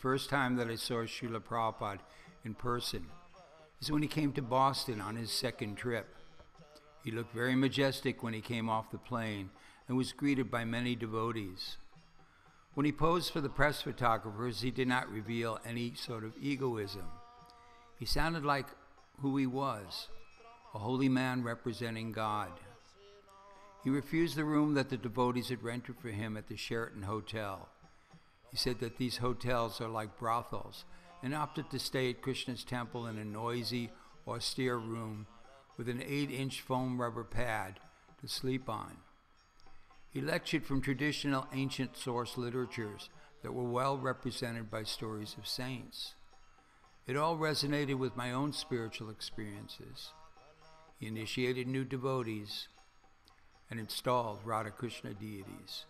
first time that I saw Srila Prabhupada in person is when he came to Boston on his second trip. He looked very majestic when he came off the plane and was greeted by many devotees. When he posed for the press photographers, he did not reveal any sort of egoism. He sounded like who he was, a holy man representing God. He refused the room that the devotees had rented for him at the Sheraton Hotel. He said that these hotels are like brothels and opted to stay at Krishna's temple in a noisy, austere room with an 8-inch foam rubber pad to sleep on. He lectured from traditional ancient source literatures that were well represented by stories of saints. It all resonated with my own spiritual experiences. He initiated new devotees and installed Radha Krishna deities.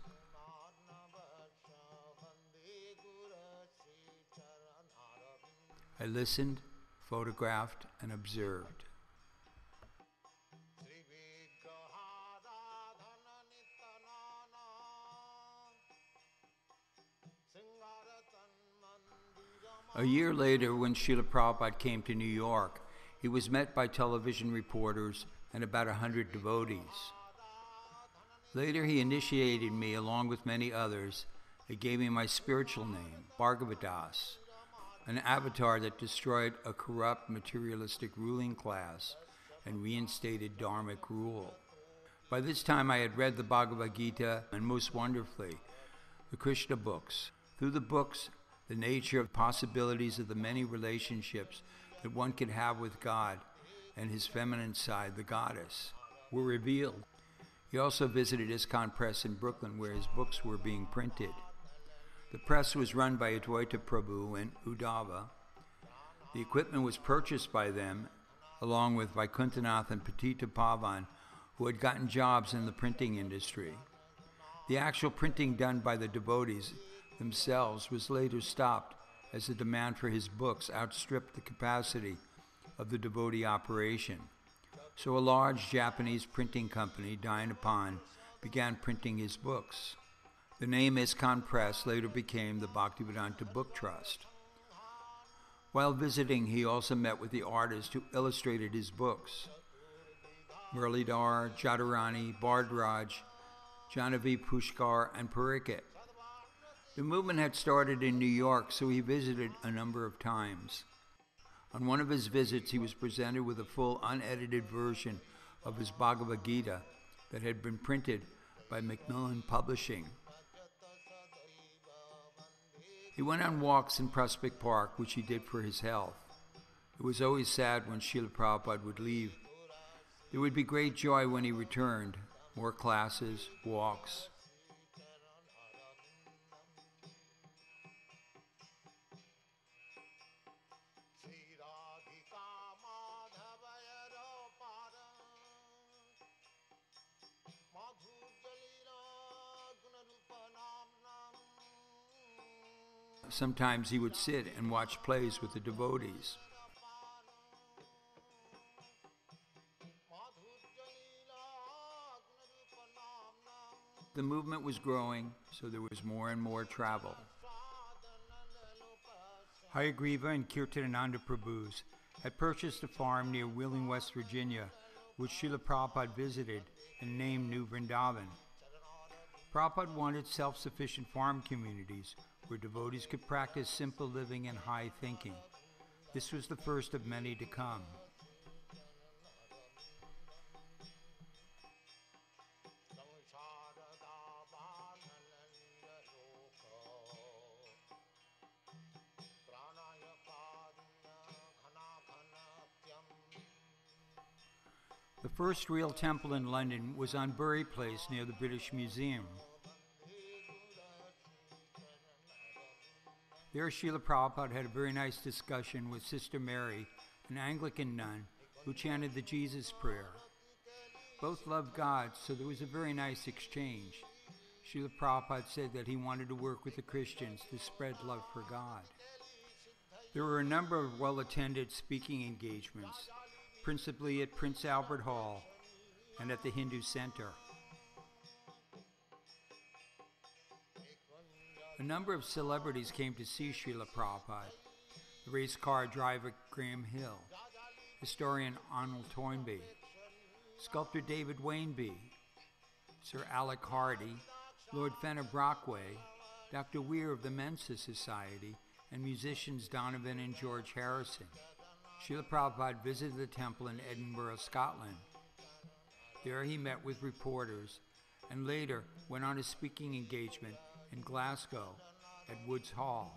I listened, photographed, and observed. A year later, when Srila Prabhupada came to New York, he was met by television reporters and about 100 devotees. Later, he initiated me along with many others. He gave me my spiritual name, Bhargavadas, an avatar that destroyed a corrupt, materialistic ruling class and reinstated dharmic rule. By this time, I had read the Bhagavad Gita and, most wonderfully, the Krishna books. Through the books, the nature of possibilities of the many relationships that one could have with God and his feminine side, the goddess, were revealed. He also visited ISKCON Press in Brooklyn, where his books were being printed. The press was run by Advaita Prabhu and Uddhava. The equipment was purchased by them, along with Vaikuntanath and Patita Pavan, who had gotten jobs in the printing industry. The actual printing done by the devotees themselves was later stopped as the demand for his books outstripped the capacity of the devotee operation. So a large Japanese printing company, Dainapan, began printing his books. The name ISKCON Press later became the Bhaktivedanta Book Trust. While visiting, he also met with the artists who illustrated his books: Muralidhar, Jadurani, Bhardraj, Janavi Pushkar, and Parikit. The movement had started in New York, so he visited a number of times. On one of his visits, he was presented with a full unedited version of his Bhagavad Gita that had been printed by Macmillan Publishing. He went on walks in Prospect Park, which he did for his health. It was always sad when Srila Prabhupada would leave. There would be great joy when he returned, more classes, walks. Sometimes he would sit and watch plays with the devotees. The movement was growing, so there was more and more travel. Hayagriva and Kirtanananda Prabhus had purchased a farm near Wheeling, West Virginia, which Srila Prabhupada visited and named New Vrindavan. Prabhupada wanted self-sufficient farm communities where devotees could practice simple living and high thinking. This was the first of many to come. The first real temple in London was on Bury Place near the British Museum. There, Srila Prabhupada had a very nice discussion with Sister Mary, an Anglican nun, who chanted the Jesus Prayer. Both loved God, so there was a very nice exchange. Srila Prabhupada said that he wanted to work with the Christians to spread love for God. There were a number of well-attended speaking engagements, principally at Prince Albert Hall and at the Hindu Center. A number of celebrities came to see Srila Prabhupada. The race car driver Graham Hill, historian Arnold Toynbee, sculptor David Wainby, Sir Alec Hardy, Lord Fenner Brockway, Dr. Weir of the Mensa Society, and musicians Donovan and George Harrison. Srila Prabhupada visited the temple in Edinburgh, Scotland. There he met with reporters and later went on a speaking engagement in Glasgow at Woods Hall.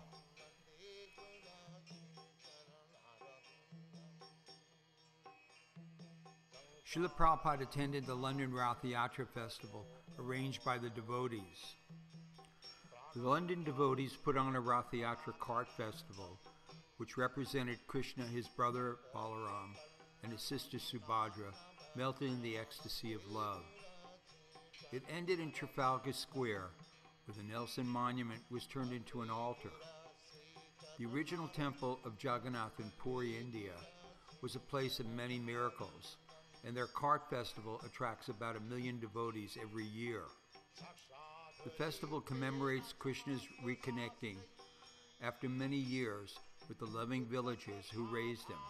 Srila Prabhupada attended the London Rath Yatra Festival arranged by the devotees. The London devotees put on a Rath Yatra cart festival which represented Krishna, his brother Balaram, and his sister Subhadra, melted in the ecstasy of love. It ended in Trafalgar Square, where the Nelson Monument was turned into an altar. The original temple of Jagannath in Puri, India, was a place of many miracles, and their cart festival attracts about 1 million devotees every year. The festival commemorates Krishna's reconnecting after many years with the loving villagers who raised him.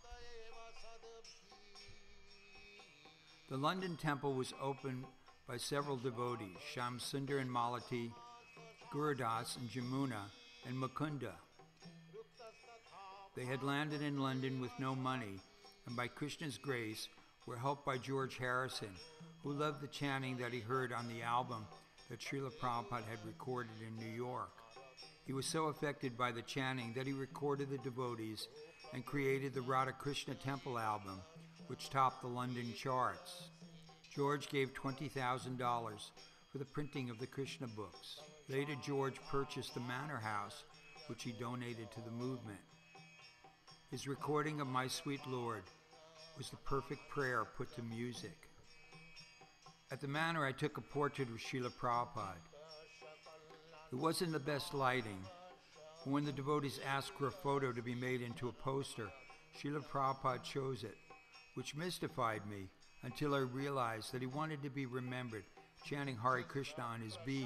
The London temple was opened by several devotees, Shyam Sundar and Malati, Gurudas and Jamuna, and Mukunda. They had landed in London with no money, and by Krishna's grace were helped by George Harrison, who loved the chanting that he heard on the album that Srila Prabhupada had recorded in New York. He was so affected by the chanting that he recorded the devotees and created the Radha Krishna Temple album, which topped the London charts. George gave $20,000 for the printing of the Krishna books. Later, George purchased the manor house, which he donated to the movement. His recording of My Sweet Lord was the perfect prayer put to music. At the manor, I took a portrait of Srila Prabhupada. It wasn't the best lighting. When the devotees asked for a photo to be made into a poster, Srila Prabhupada chose it, which mystified me until I realized that he wanted to be remembered chanting Hare Krishna on his beads.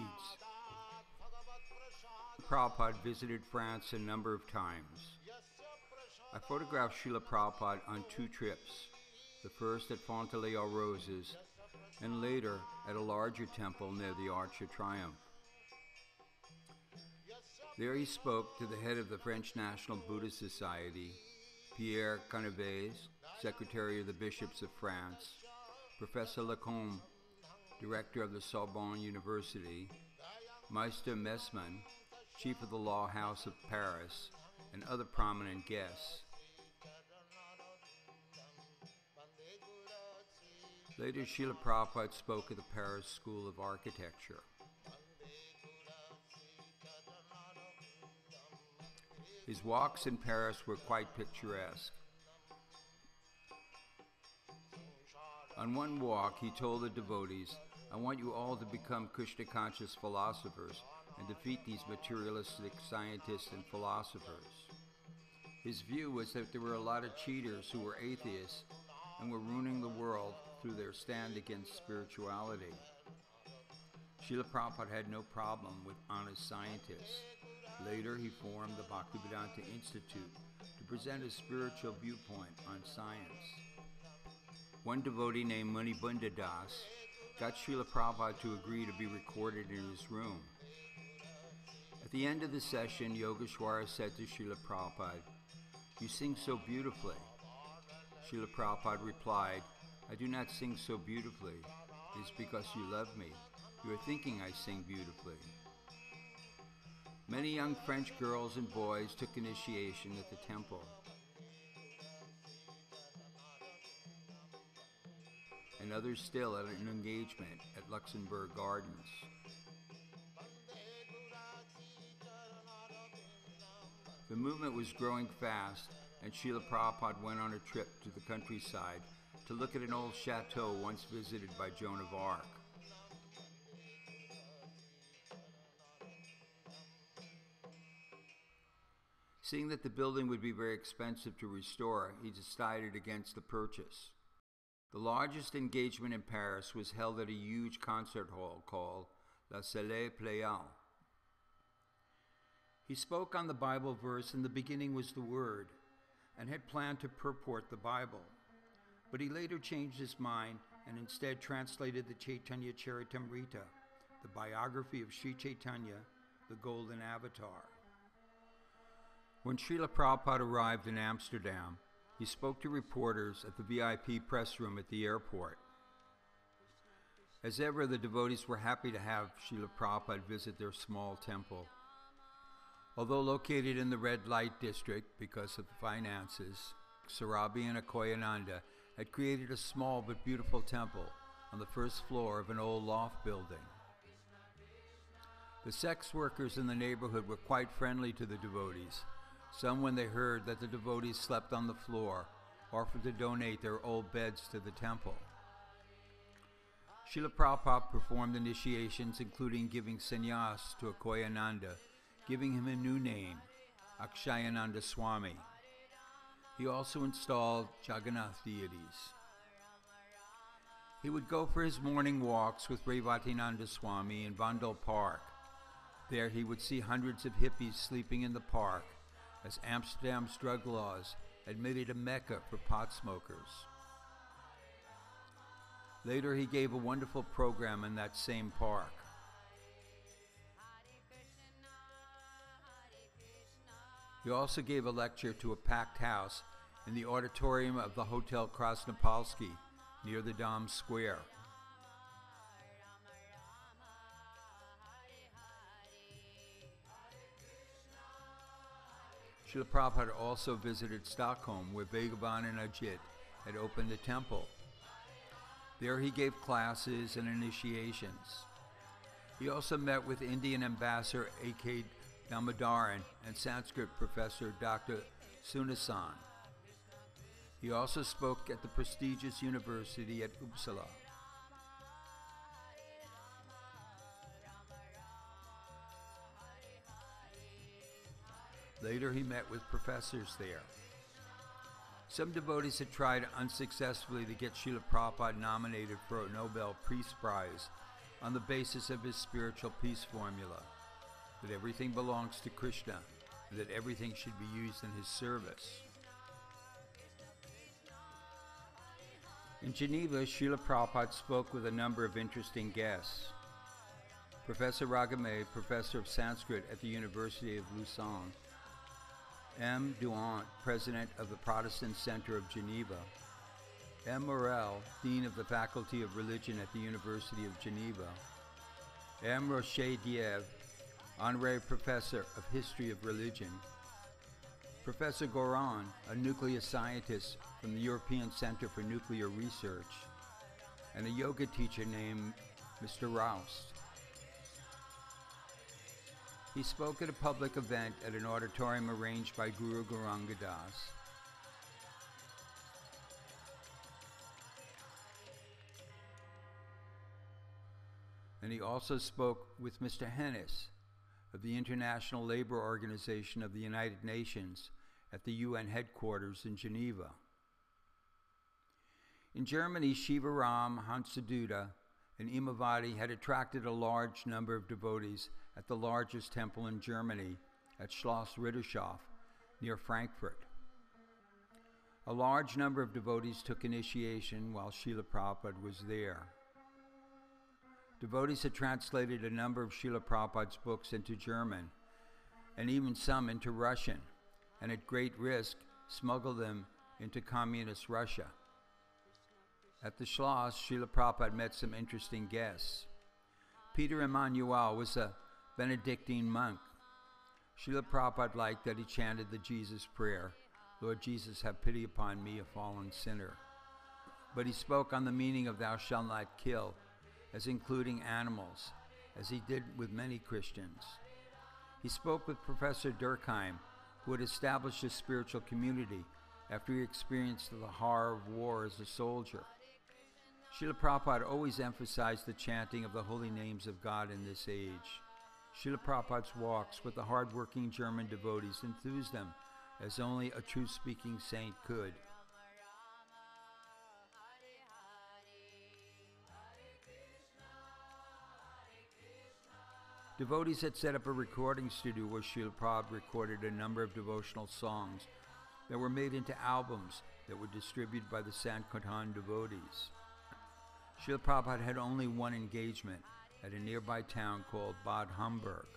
Prabhupada visited France a number of times. I photographed Srila Prabhupada on 2 trips, the first at Fontaine-aux-Roses and later at a larger temple near the Arch of Triumph. There he spoke to the head of the French National Buddhist Society, Pierre Canaves, Secretary of the Bishops of France, Professor Lacombe, Director of the Sorbonne University, Meister Messmann, Chief of the Law House of Paris, and other prominent guests. Later, Srila Prabhupada spoke at the Paris School of Architecture. His walks in Paris were quite picturesque. On one walk, he told the devotees, "I want you all to become Krishna-conscious philosophers and defeat these materialistic scientists and philosophers." His view was that there were a lot of cheaters who were atheists and were ruining the world through their stand against spirituality. Srila Prabhupada had no problem with honest scientists. Later, he formed the Bhaktivedanta Institute to present a spiritual viewpoint on science. One devotee named Munibunda Das got Srila Prabhupada to agree to be recorded in his room. At the end of the session, Yogeshwara said to Srila Prabhupada, "You sing so beautifully." Srila Prabhupada replied, "I do not sing so beautifully. It is because you love me. You are thinking I sing beautifully." Many young French girls and boys took initiation at the temple. And others still at an engagement at Luxembourg Gardens. The movement was growing fast, and Srila Prabhupada went on a trip to the countryside to look at an old chateau once visited by Joan of Arc. Seeing that the building would be very expensive to restore, he decided against the purchase. The largest engagement in Paris was held at a huge concert hall called La Salle Pleyel. He spoke on the Bible verse, "In the beginning was the Word," and had planned to purport the Bible. But he later changed his mind and instead translated the Chaitanya Charitamrita, the biography of Sri Chaitanya, the Golden Avatar. When Srila Prabhupada arrived in Amsterdam, he spoke to reporters at the VIP press room at the airport. As ever, the devotees were happy to have Srila Prabhupada visit their small temple. Although located in the red light district because of finances, Sarabi and Akoyananda had created a small but beautiful temple on the first floor of an old loft building. The sex workers in the neighborhood were quite friendly to the devotees. Some, when they heard that the devotees slept on the floor, offered to donate their old beds to the temple. Srila Prabhupada performed initiations, including giving sannyas to Akoyananda, giving him a new name, Akshayananda Swami. He also installed Jagannath deities. He would go for his morning walks with Revatinanda Swami in Vandal Park. There he would see hundreds of hippies sleeping in the park, as Amsterdam's drug laws had made it a mecca for pot smokers. Later he gave a wonderful program in that same park. He also gave a lecture to a packed house in the auditorium of the Hotel Krasnopolsky near the Dom Square. Srila Prabhupada also visited Stockholm, where Bhagavan and Ajit had opened a temple. There he gave classes and initiations. He also met with Indian ambassador A.K. Damodaran and Sanskrit professor Dr. Sunasan. He also spoke at the prestigious university at Uppsala. Later he met with professors there. Some devotees had tried unsuccessfully to get Srila Prabhupada nominated for a Nobel Peace Prize on the basis of his spiritual peace formula, that everything belongs to Krishna and that everything should be used in his service. In Geneva, Srila Prabhupada spoke with a number of interesting guests. Professor Ragame, professor of Sanskrit at the University of Lausanne, M. Duant, president of the Protestant Center of Geneva, M. Morel, dean of the Faculty of Religion at the University of Geneva, M. Rocher-Diev, honorary professor of History of Religion, Professor Goran, a nuclear scientist from the European Center for Nuclear Research, and a yoga teacher named Mr. Roust. He spoke at a public event at an auditorium arranged by Guru Gauranga Das. And he also spoke with Mr. Hennis of the International Labor Organization of the United Nations at the UN headquarters in Geneva. In Germany, Shivaram, Hansaduda, and Imavati had attracted a large number of devotees at the largest temple in Germany, at Schloss Rittershof, near Frankfurt. A large number of devotees took initiation while Srila Prabhupada was there. Devotees had translated a number of Srila Prabhupada's books into German, and even some into Russian, and at great risk smuggled them into communist Russia. At the Schloss, Srila Prabhupada met some interesting guests. Peter Emmanuel was a Benedictine monk. Srila Prabhupada liked that he chanted the Jesus prayer, "Lord Jesus, have pity upon me, a fallen sinner." But he spoke on the meaning of "thou shalt not kill," as including animals, as he did with many Christians. He spoke with Professor Durkheim, who had established a spiritual community after he experienced the horror of war as a soldier. Srila Prabhupada always emphasized the chanting of the holy names of God in this age. Srila Prabhupada's walks with the hard-working German devotees enthused them as only a truth-speaking saint could. Devotees had set up a recording studio where Srila Prabhupada recorded a number of devotional songs that were made into albums that were distributed by the Sankirtan devotees. Srila Prabhupada had only one engagement at a nearby town called Bad Homburg.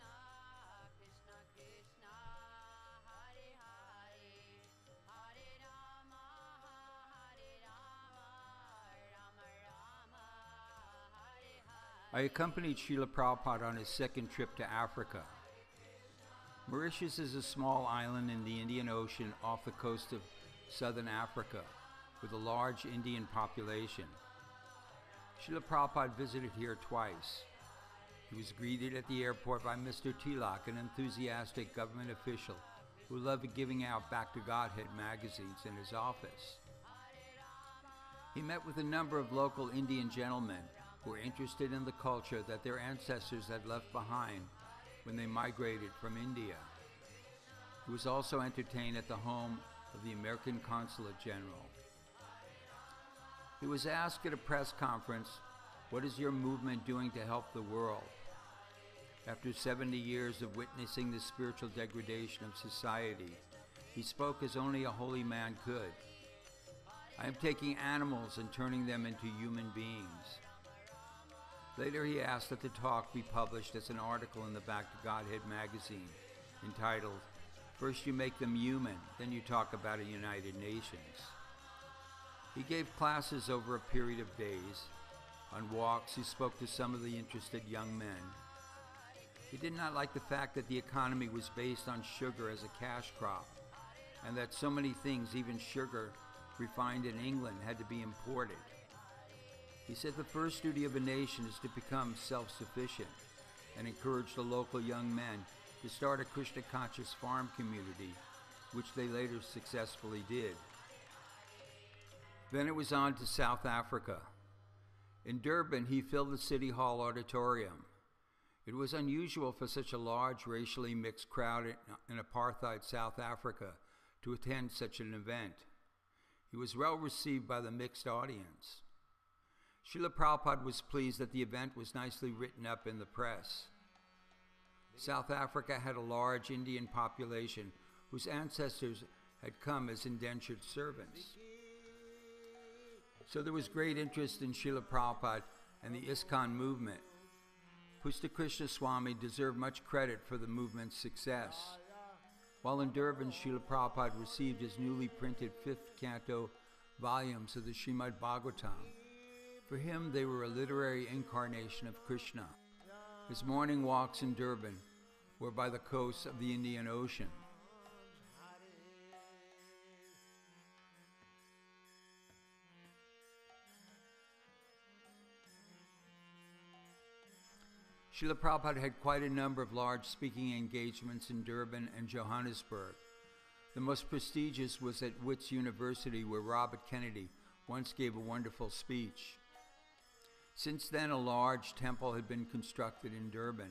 I accompanied Srila Prabhupada on his second trip to Africa. Mauritius is a small island in the Indian Ocean off the coast of southern Africa, with a large Indian population. Srila Prabhupada visited here twice. He was greeted at the airport by Mr. Tilak, an enthusiastic government official who loved giving out Back to Godhead magazines in his office. He met with a number of local Indian gentlemen who were interested in the culture that their ancestors had left behind when they migrated from India. He was also entertained at the home of the American Consulate General. He was asked at a press conference, "What is your movement doing to help the world?" After 70 years of witnessing the spiritual degradation of society, he spoke as only a holy man could. "I am taking animals and turning them into human beings." Later he asked that the talk be published as an article in the Back to Godhead magazine, entitled, "First you make them human, then you talk about a United Nations." He gave classes over a period of days. On walks, he spoke to some of the interested young men. He did not like the fact that the economy was based on sugar as a cash crop, and that so many things, even sugar refined in England, had to be imported. He said the first duty of a nation is to become self-sufficient, and encouraged the local young men to start a Krishna-conscious farm community, which they later successfully did. Then it was on to South Africa. In Durban, he filled the City Hall auditorium. It was unusual for such a large, racially mixed crowd in apartheid South Africa to attend such an event. He was well received by the mixed audience. Srila Prabhupada was pleased that the event was nicely written up in the press. South Africa had a large Indian population whose ancestors had come as indentured servants. So there was great interest in Srila Prabhupada and the ISKCON movement. Pusta Krishna Swami deserved much credit for the movement's success. While in Durban, Srila Prabhupada received his newly printed 5th canto volumes of the Srimad Bhagavatam. For him, they were a literary incarnation of Krishna. His morning walks in Durban were by the coast of the Indian Ocean. Srila Prabhupada had quite a number of large speaking engagements in Durban and Johannesburg. The most prestigious was at Wits University, where Robert Kennedy once gave a wonderful speech. Since then, a large temple had been constructed in Durban.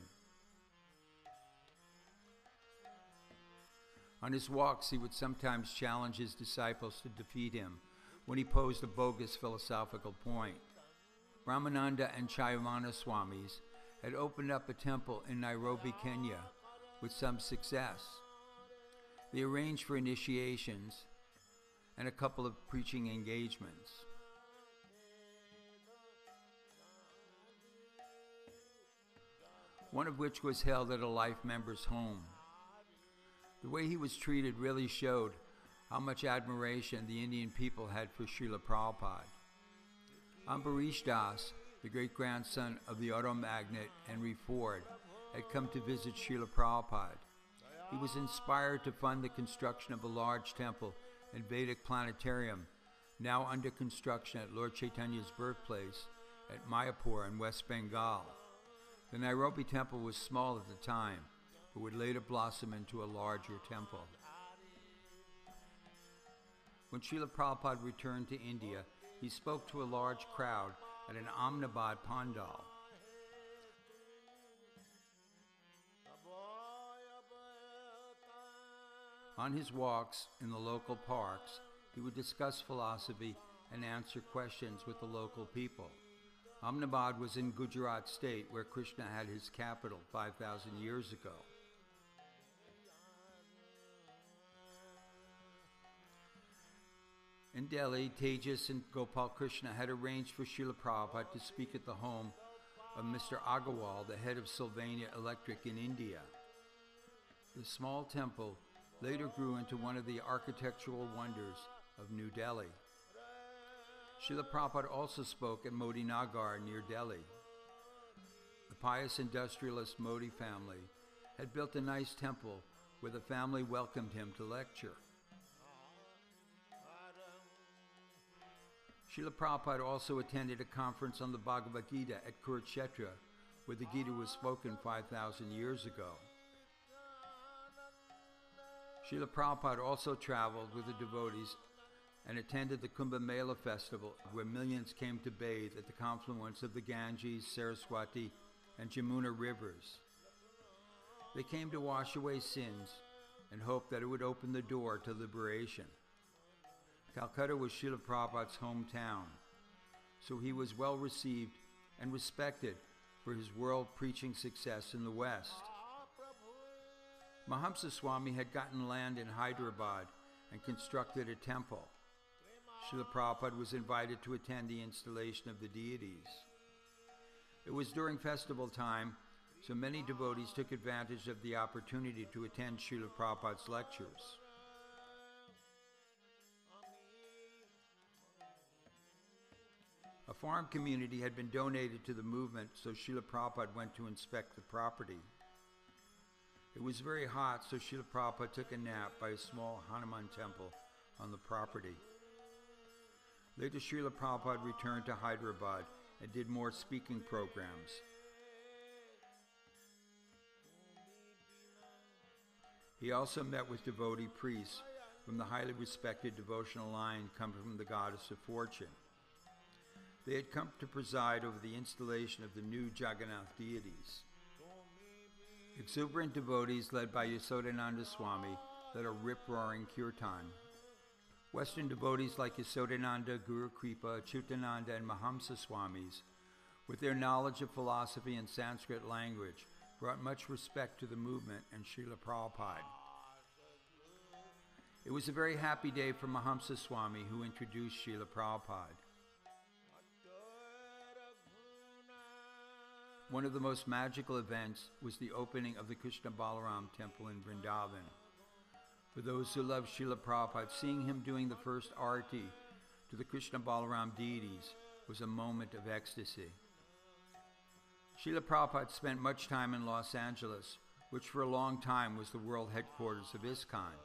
On his walks, he would sometimes challenge his disciples to defeat him when he posed a bogus philosophical point. Ramananda and Chayavana Swamis had opened up a temple in Nairobi, Kenya, with some success. They arranged for initiations and a couple of preaching engagements. One of which was held at a life member's home. The way he was treated really showed how much admiration the Indian people had for Srila Prabhupada. Ambarish Das, the great-grandson of the auto magnate Henry Ford, had come to visit Srila Prabhupada. He was inspired to fund the construction of a large temple and Vedic planetarium, now under construction at Lord Chaitanya's birthplace at Mayapur in West Bengal. The Nairobi temple was small at the time, but would later blossom into a larger temple. When Srila Prabhupada returned to India, he spoke to a large crowd at an Ahmedabad pandal. On his walks in the local parks, he would discuss philosophy and answer questions with the local people. Ahmedabad was in Gujarat state, where Krishna had his capital 5,000 years ago. In Delhi, Tejas and Gopal Krishna had arranged for Srila Prabhupada to speak at the home of Mr. Agarwal, the head of Sylvania Electric in India. The small temple later grew into one of the architectural wonders of New Delhi. Srila Prabhupada also spoke at Modi Nagar near Delhi. The pious industrialist Modi family had built a nice temple where the family welcomed him to lecture. Srila Prabhupada also attended a conference on the Bhagavad Gita at Kurukshetra, where the Gita was spoken 5,000 years ago. Srila Prabhupada also traveled with the devotees and attended the Kumbh Mela festival, where millions came to bathe at the confluence of the Ganges, Saraswati, and Jamuna rivers. They came to wash away sins and hoped that it would open the door to liberation. Calcutta was Srila Prabhupada's hometown, so he was well received and respected for his world preaching success in the West. Mahamsa Swami had gotten land in Hyderabad and constructed a temple. Srila Prabhupada was invited to attend the installation of the deities. It was during festival time, so many devotees took advantage of the opportunity to attend Srila Prabhupada's lectures. A farm community had been donated to the movement, so Srila Prabhupada went to inspect the property. It was very hot, so Srila Prabhupada took a nap by a small Hanuman temple on the property. Later, Srila Prabhupada returned to Hyderabad and did more speaking programs. He also met with devotee priests from the highly respected devotional line coming from the goddess of fortune. They had come to preside over the installation of the new Jagannath deities. Exuberant devotees led by Yasodananda Swami led a rip-roaring kirtan. Western devotees like Yasodananda, Guru Kripa, Chutananda, and Mahamsa Swamis, with their knowledge of philosophy and Sanskrit language, brought much respect to the movement and Srila Prabhupada. It was a very happy day for Mahamsa Swami, who introduced Srila Prabhupada. One of the most magical events was the opening of the Krishna Balaram temple in Vrindavan. For those who love Srila Prabhupada, seeing him doing the first arati to the Krishna Balaram deities was a moment of ecstasy. Srila Prabhupada spent much time in Los Angeles, which for a long time was the world headquarters of ISKCON.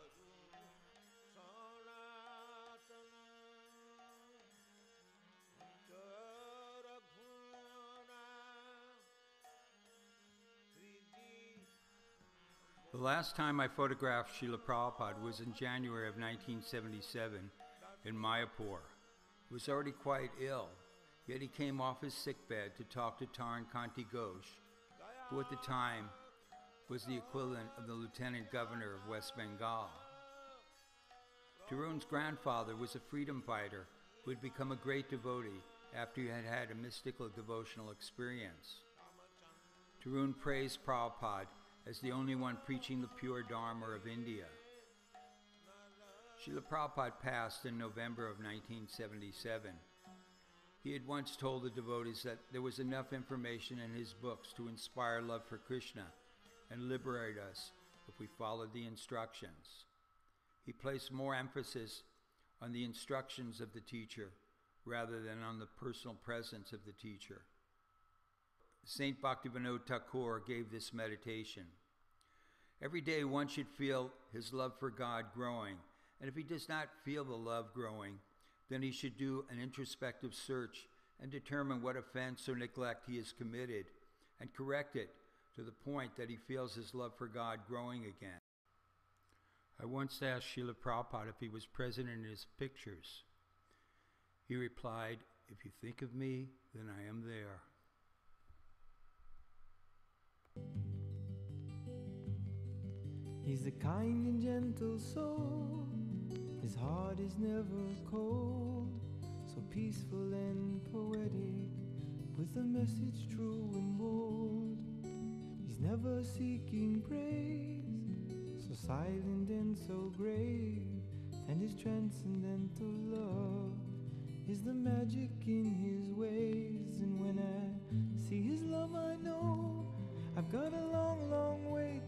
The last time I photographed Srila Prabhupada was in January of 1977 in Mayapur. He was already quite ill, yet he came off his sickbed to talk to Taran Kanti Ghosh, who at the time was the equivalent of the Lieutenant Governor of West Bengal. Tarun's grandfather was a freedom fighter who had become a great devotee after he had had a mystical devotional experience. Tarun praised Prabhupada as the only one preaching the pure Dharma of India. Srila Prabhupada passed in November of 1977. He had once told the devotees that there was enough information in his books to inspire love for Krishna and liberate us if we followed the instructions. He placed more emphasis on the instructions of the teacher rather than on the personal presence of the teacher. Saint Bhaktivedanta Thakur gave this meditation. Every day one should feel his love for God growing, and if he does not feel the love growing, then he should do an introspective search and determine what offense or neglect he has committed and correct it to the point that he feels his love for God growing again. I once asked Srila Prabhupada if he was present in his pictures. He replied, "If you think of me, then I am there." He's a kind and gentle soul. His heart is never cold. So peaceful and poetic, with a message true and bold. He's never seeking praise, so silent and so grave, and his transcendental love is the magic in his ways. And when I see his love, I know I've got a long, long way